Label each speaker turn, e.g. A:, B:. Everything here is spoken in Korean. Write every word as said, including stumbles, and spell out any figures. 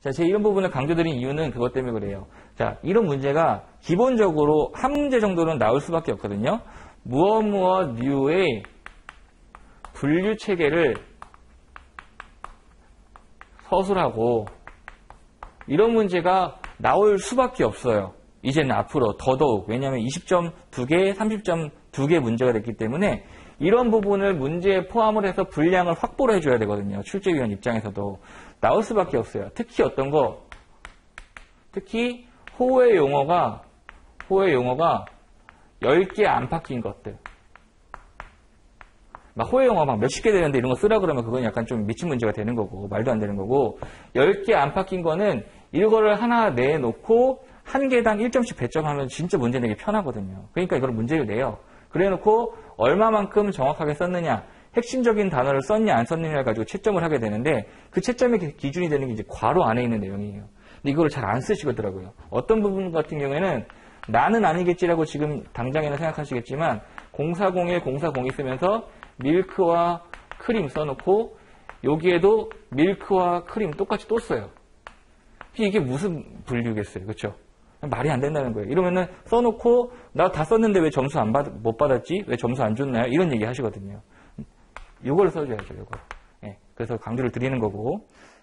A: 자, 제 이런 부분을 강조드린 이유는 그것 때문에 그래요. 자, 이런 문제가 기본적으로 한 문제 정도는 나올 수밖에 없거든요. 무엇 무엇 류의 분류 체계를 서술하고 이런 문제가 나올 수밖에 없어요. 이제는 앞으로 더더욱. 왜냐하면 이십 점 두 개, 삼십 점 두 개 문제가 됐기 때문에 이런 부분을 문제에 포함을 해서 분량을 확보를 해줘야 되거든요. 출제위원 입장에서도. 나올 수밖에 없어요. 특히 어떤 거? 특히 호의 용어가 호의 용어가 열 개 안팎인 것들. 막 호의 용어 막 몇십 개 되는데 이런 거 쓰라 그러면 그건 약간 좀 미친 문제가 되는 거고 말도 안 되는 거고 열 개 안팎인 거는 이거를 하나 내놓고 한 개당 일 점씩 배점하면 진짜 문제 내기 편하거든요. 그러니까 이걸 문제를 내요. 그래놓고 얼마만큼 정확하게 썼느냐 핵심적인 단어를 썼냐 안 썼느냐를 가지고 채점을 하게 되는데 그 채점의 기준이 되는 게 이제 괄호 안에 있는 내용이에요. 근데 이거를 잘 안 쓰시더라고요. 어떤 부분 같은 경우에는 나는 아니겠지라고 지금 당장에는 생각하시겠지만 공사공일, 공사공이 쓰면서 밀크와 크림 써놓고 여기에도 밀크와 크림 똑같이 또 써요. 이게 무슨 분류겠어요. 그렇죠? 말이 안 된다는 거예요. 이러면은 써놓고 나 다 썼는데 왜 점수 안 받, 못 받았지? 왜 점수 안 줬나요? 이런 얘기 하시거든요. 이걸 써줘야죠. 이걸. 예, 그래서 강조를 드리는 거고.